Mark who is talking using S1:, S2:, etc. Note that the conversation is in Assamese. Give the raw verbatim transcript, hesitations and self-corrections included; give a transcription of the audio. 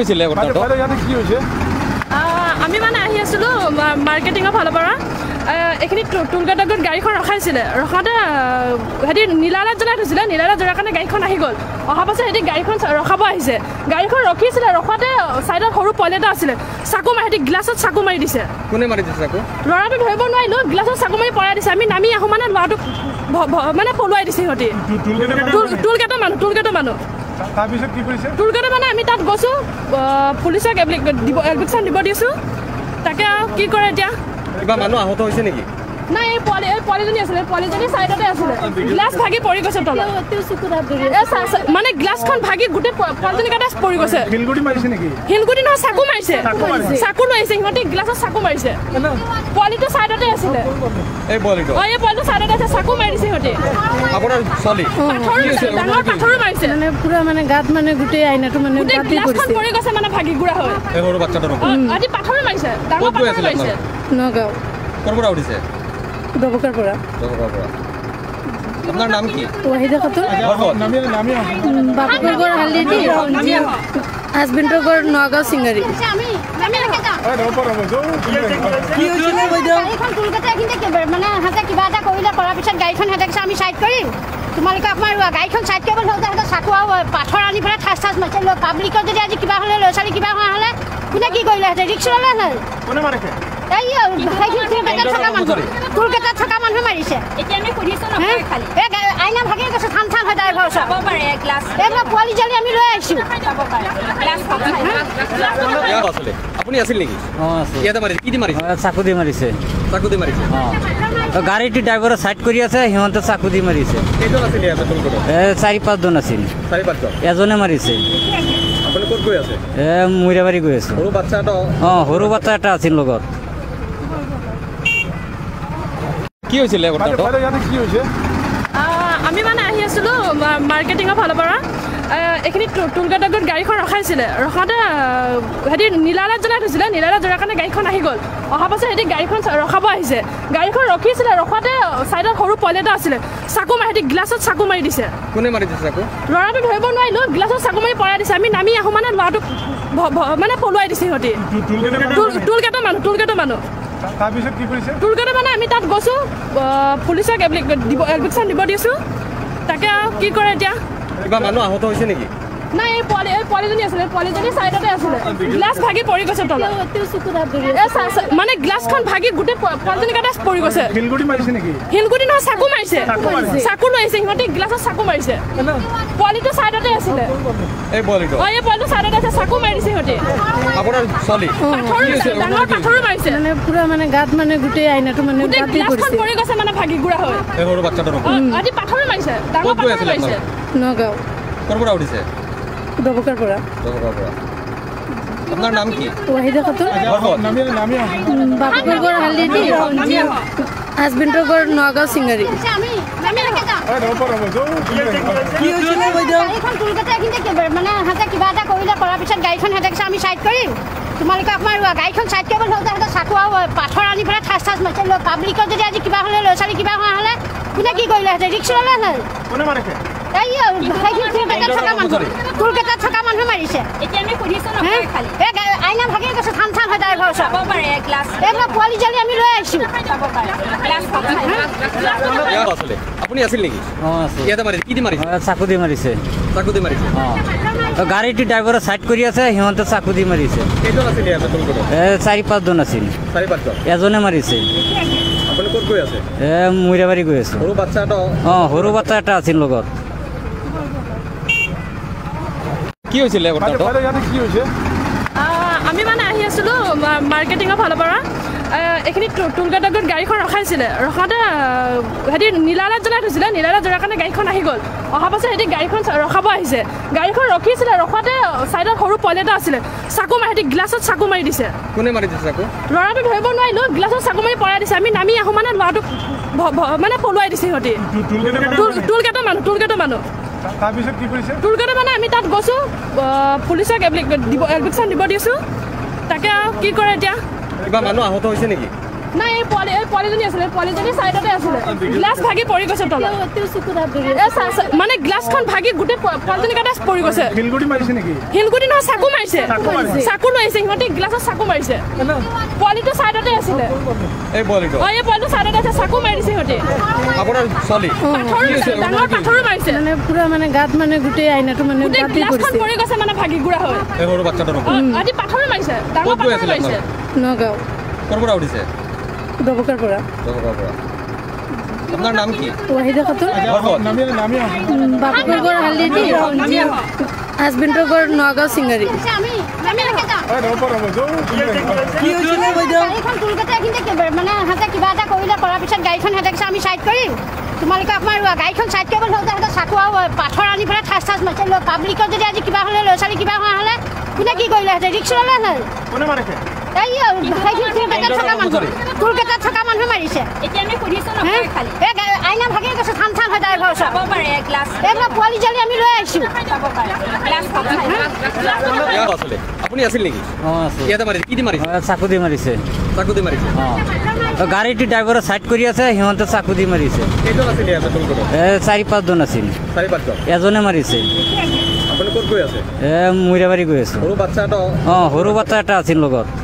S1: হৈছিলে ঘটনাটো
S2: কি হৈছে
S3: আমি মানে আহি আছিলো মাৰ্কেটিঙৰ ফালৰ পৰা এইখিনি টুলগেটত গাড়ীখন ৰখাইছিলে ৰখাতে সিহঁতি নীলালাত জ্বলাই থৈছিলে নীলালাত জ্বলাৰ কাৰণে গাড়ীখন আহি গ'ল অহাৰ পাছত সিহঁতি গাড়ীখন ৰখাব আহিছে গাড়ীখন ৰখিছিলে ৰখাতে চাইডত সৰু পোৱালি এটা আছিলে চাকু মাৰি সিহঁতি গ্লাছত চাকু মাৰি দিছে
S1: কোনে মাৰি দিছে চাকু
S3: ল'ৰাটো ধৰিব নোৱাৰিলো গ্লাছত চাকু মাৰি পৰাই দিছে আমি নামি আহোঁ মানে ল'ৰাটোক মানে পলুৱাই দিছে সিহঁতি টুলগেটৰ মানুহ টুলগেটৰ মানুহ
S2: তাৰপিছত কি কৰিছে
S3: টুলগেটৰ মানে আমি তাত গৈছোঁ পুলিচক এপ্লিকেশ্যন দিব দিছোঁ তাকে কি কৰে এতিয়া
S1: কিবা মানুহ আহত হৈছে নেকি
S3: নাই এই পোৱালি এই পোৱালিজনী আছিলে পোৱালিজনী চাইডতে আছিলে গ্লাছ ভাগি পৰি গৈছে তলত মানে গ্লাছখন ভাগি গোটেই পোৱালিজনী কাটা পৰি গৈছে
S2: শিলগুটি মাৰিছে নেকি
S3: শিলগুটি নহয় চাকু মাৰিছে চাকু লৈ আহিছে সিহঁতে গ্লাছত চাকু মাৰিছে পোৱালিটো চাইডতে আছিলে
S1: এই পোৱালিটো
S3: অঁ এই পোৱালিটো চাইডতে আছে চাকু মাৰিছে সিহঁতে
S1: আপোনাৰ ছোৱালী
S3: ডাঙৰ পাথৰো মাৰিছে
S4: মানে পুৰা মানে গাত মানে গোটেই আইনাটো মানে
S3: গ্লাছখন পৰি গৈছে মানে ভাগি গুৰা হয়
S1: এই সৰু বাচ্চাটো
S3: আজি পাথৰো মাৰিছে ডাঙৰ পাথৰো মাৰিছে
S4: নগাঁও
S1: ক'ৰ পৰা উঠিছে
S4: দবকাৰ পৰা
S1: দবকাৰ পৰা আপোনাৰ নাম কি
S4: ৱাহিদা খাতুন
S2: নামি নামি
S4: বাপুৰ ঘৰ হালদি হাজবেণ্ডৰ ঘৰ নগাঁও চিংগাৰী
S3: আমি আমি ৰাখা
S2: এই ৰপৰ ৰব
S4: কি হৈছিলে বাইদেউ
S3: গাড়ীখন টুলগেটে এইখিনিতে মানে হাতে কিবা এটা কৰিলে কৰাৰ পিছত গাড়ীখন হাতে কৈছে আমি চাইড কৰিম তোমালোকে আপোনাৰ গাড়ীখন চাইড কৰিব হওঁতে সিহঁতে চাকু আৰু পাথৰ আনি পেলাই ঠাচ ঠাচ মাৰিছে পাব্লিকৰ যদি আজি কিবা হ'লে ল'ৰা ছোৱালী কিবা হোৱা হ'লে কোনে কি কৰিলে হেঁতে ৰিক্স ল'লে নহয়
S2: কোনে মাৰিছে
S3: এই টুলগেটত থকা মানুহ টুলগেটত থকা মানুহ মাৰিছে এতিয়া আমি সুধিছোঁ নহয় খালি এই আইনা ভাগি গৈছে থাম থাম হয় ড্ৰাইভাৰ চাব পাৰে গ্লাছ এইবিলাক পোৱালি জালি আমি লৈ আহিছোঁ
S1: আপুনি আছিল নেকি
S5: অঁ আছে
S1: ইয়াতে মাৰিছে কি দি মাৰিছে
S5: চাকু দি মাৰিছে
S1: চাকু দি মাৰিছে
S5: অঁ গাড়ীটো ড্ৰাইভাৰে চাইড কৰি আছে সিহঁতে চাকু দি মাৰিছে
S1: কেইজন আছিলে ইয়াতে টুলগেটত
S5: এই চাৰি পাঁচজন আছিল
S1: চাৰি পাঁচজন
S5: এজনে মাৰিছে
S1: আপুনি ক'ত গৈ আছে
S5: এই মৈৰাবাৰী গৈ আছোঁ
S1: সৰু বাচ্চা এটা
S5: অঁ সৰু বাচ্চা এটা আছিল লগত
S1: কি হৈছিলে ঘটনাটো
S2: কি হৈছে
S3: আমি মানে আহি আছিলোঁ মাৰ্কেটিঙৰ ফালৰ পৰা এইখিনি টুলগেটত গাড়ীখন ৰখাইছিলে ৰখাতে সিহঁতি নীলালাত জ্বলাই থৈছিলে নীলালাত জ্বলাৰ কাৰণে গাড়ীখন আহি গ'ল অহাৰ পাছত সিহঁতি গাড়ীখন ৰখাব আহিছে গাড়ীখন ৰখিছিলে ৰখাতে চাইডত সৰু পোৱালি এটা আছিলে চাকু মাৰি সিহঁতি গ্লাছত চাকু মাৰি দিছে
S1: কোনে মাৰি দিছে চাকু
S3: ল'ৰাটো ধৰিব নোৱাৰিলো গ্লাছত চাকু মাৰি পৰাই দিছে আমি নামি আহোঁ মানে ল'ৰাটোক মানে পলুৱাই দিছে সিহঁতি টুলগেটৰ মানুহ টুলগেটৰ মানুহ
S2: তাৰপিছত কি কৰিছে
S3: টুলগেটৰ মানে আমি তাত গৈছোঁ পুলিচক এপ্লিকেশ্যন দিব দিছোঁ তাকে কি কৰে এতিয়া
S1: কিবা মানুহ আহত হৈছে নেকি
S3: নাই এই পোৱালি এই পোৱালিজনী আছিলে পোৱালিজনী চাইডতে আছিলে গ্লাছ ভাগি পৰি গৈছে তলত মানে গ্লাছখন ভাগি গোটেই পোৱালিজনী কাটা পৰি গৈছে
S2: শিলগুটি মাৰিছে নেকি
S3: শিলগুটি নহয় চাকু মাৰিছে চাকু লৈ আহিছে সিহঁতে গ্লাছত চাকু মাৰিছে পোৱালিটো চাইডতে আছিলে
S1: এই পোৱালিটো
S3: অঁ এই পোৱালিটো চাইডতে আছে চাকু মাৰি দিছে সিহঁতে
S1: আপোনাৰ ছোৱালী
S3: ডাঙৰ পাথৰো মাৰিছে
S4: মানে পুৰা মানে গাত মানে গোটেই আইনাটো মানে
S3: গ্লাছখন পৰি গৈছে মানে ভাগি গুৰা হয়
S1: এই সৰু বাচ্চাটো
S3: আজি পাথৰো মাৰিছে ডাঙৰ পাথৰো মাৰিছে
S4: নগাঁও
S1: ক'ৰ পৰা উঠিছে
S4: দবকাৰ পৰা
S1: দবকাৰ পৰা আপোনাৰ নাম কি
S4: ৱাহিদা খাতুন
S2: নামি নামি
S4: বাপুৰ ঘৰ হালদি হাজবেণ্ডৰ ঘৰ নগাঁও চিংগাৰী
S3: আমি আমি ৰাখা
S2: এই ৰপৰ ৰব
S4: কি হৈছিলে বাইদেউ
S3: গাড়ীখন টুলগেটে এইখিনিতে মানে হাতে কিবা এটা কৰিলে কৰাৰ পিছত গাড়ীখন হাতে কৈছে আমি চাইড কৰিম তোমালোকে আপোনাৰ গাড়ীখন চাইড কৰিব হওঁতে সিহঁতে চাকু আৰু পাথৰ আনি পেলাই ঠাচ ঠাচ মাৰিছে পাব্লিকৰ যদি আজি কিবা হ'লে ল'ৰা ছোৱালী কিবা হোৱা হ'লে কোনে কি কৰিলে হেঁতে ৰিক্স ল'লে নহয়
S2: কোনে মাৰিছে
S3: এই টুলগেটত থকা মানুহ টুলগেটত থকা মানুহ মাৰিছে এতিয়া আমি সুধিছোঁ নহয় খালি এই আইনা ভাগি গৈছে থাম থাম হয় ড্ৰাইভাৰ চাব পাৰে গ্লাছ এইবিলাক পোৱালি জালি আমি লৈ আহিছোঁ
S1: আপুনি আছিল নেকি
S5: অঁ আছে
S1: ইয়াতে মাৰিছে কি দি মাৰিছে
S5: চাকু দি মাৰিছে
S1: চাকু দি মাৰিছে
S5: অঁ গাড়ীটো ড্ৰাইভাৰে চাইড কৰি আছে সিহঁতে চাকু দি মাৰিছে
S1: কেইজন আছিলে ইয়াতে টুলগেটত
S5: এই চাৰি পাঁচজন আছিল
S1: চাৰি পাঁচজন
S5: এজনে মাৰিছে
S1: আপুনি ক'ত গৈ আছে
S5: এই মৈৰাবাৰী গৈ আছোঁ
S1: সৰু বাচ্চা এটা
S5: অঁ সৰু বাচ্চা এটা আছিল লগত
S1: কি হৈছিলে ঘটনাটো
S2: কি হৈছে
S3: আমি মানে আহি আছিলোঁ মাৰ্কেটিঙৰ ফালৰ পৰা এইখিনি টুলগেটত গাড়ীখন ৰখাইছিলে ৰখাতে সিহঁতি নীলালাত জ্বলাই থৈছিলে নীলালাত জ্বলাৰ কাৰণে গাড়ীখন আহি গ'ল অহাৰ পাছত সিহঁতি গাড়ীখন ৰখাব আহিছে গাড়ীখন ৰখিছিলে ৰখাতে চাইডত সৰু পোৱালি এটা আছিলে চাকু মাৰি সিহঁতি গ্লাছত চাকু মাৰি দিছে
S1: কোনে মাৰি দিছে চাকু
S3: ল'ৰাটো ধৰিব নোৱাৰিলো গ্লাছত চাকু মাৰি পৰাই দিছে আমি নামি আহোঁ মানে ল'ৰাটোক মানে পলুৱাই দিছে সিহঁতি টুলগেটৰ মানুহ টুলগেটৰ মানুহ
S2: তাৰপিছত কি কৰিছে
S3: টুলগেটৰ মানে আমি তাত গৈছোঁ পুলিচক এপ্লিকেশ্যন দিব দিছোঁ তাকে কি কৰে এতিয়া
S1: কিবা মানুহ আহত হৈছে নেকি
S3: নাই এই পোৱালি এই পোৱালিজনী আছিলে পোৱালিজনী চাইডতে আছিলে গ্লাছ ভাগি পৰি গৈছে তলত মানে গ্লাছখন ভাগি গোটেই পোৱালিজনী কাটা পৰি গৈছে
S2: শিলগুটি মাৰিছে নেকি
S3: শিলগুটি নহয় চাকু মাৰিছে চাকু মাৰিছে সিহঁতে গ্লাছত চাকু মাৰিছে পোৱালিটো চাইডতে আছিলে
S1: এই পোৱালিটো
S3: অ এই পোৱালিটো চাইডতে আছে চাকু মাৰিছে সিহঁতে
S1: আপোনাৰ ছোৱালী
S3: ডাঙৰ পাথৰ মাৰিছে
S4: মানে পুৰা মানে গাত মানে গোটেই আইনাটো মানে
S3: গোটেই গ্লাছখন পৰি গৈছে মানে ভাগি গুৰা হয়
S1: এই সৰু বাচ্চাটো
S3: আজি পাথৰ মাৰিছে ডাঙৰ পাথৰ মাৰিছে
S4: নগাঁও
S1: ক'ৰ পৰা উঠিছে
S4: দবকাৰ পৰা
S1: দৰকাৰ পৰা আপোনাৰ নাম কি
S4: ৱাহিদা খাতুন
S2: নামি নামি
S4: বাপুকৰ ঘৰ হালিদি হাজবেণ্ডৰ ঘৰ নগাঁও চিংগাৰী
S6: গাড়ীখন কলকাতা এইখিনিতে মানে সিহঁতে কিবা এটা কৰিলে কৰাৰ পিছত গাড়ীখন সিহঁতে কৈছে আমি চাইড কৰিম তোমালোকে আপোনাৰ গাড়ীখন চাইড কৰিব হওঁতে সিহঁতে চাকু আৰু পাথৰ আনি পেলাই ঠাচ ঠাচ মাৰিছে পাব্লিকত যদি আজি কিবা হ'লে ল'ৰা ছোৱালী কিবা হোৱা হ'লে কোনে কি কৰিলে সিহঁতে ৰিক্স ল'লে নাই
S2: কোনে মাৰিছে
S6: এই কলকাতাত থকা মানুহ কলকাতাত থকা মানুহে মাৰিছে আইনা ভাগি গৈছে থান থান হয় ড্ৰাইভাৰ ওচৰত এইবিলাক পোৱালি জালি আমি লৈ আহিছোঁ
S1: আপুনি আছিল নেকি
S5: অঁ আছে
S1: ইয়াতে মাৰিছে কি দি মাৰিছে
S5: চাকু দি মাৰিছে
S1: চাকু দি মাৰিছে
S5: অঁ গাড়ীটো ড্ৰাইভাৰে চাইড কৰি আছে সিহঁতে চাকু দি মাৰিছে
S1: কেইজন আছিলে ইয়াতে টুলকোটত
S5: এ চাৰি পাঁচজন আছিল
S1: চাৰি পাঁচজন
S5: এজনে মাৰিছে
S1: আপুনি ক'ত গৈ আছে
S5: এ মৈৰাবাৰী গৈ আছো
S1: সৰু বাচ্চা এটা
S5: অঁ সৰু বাচ্চা এটা আছিল লগত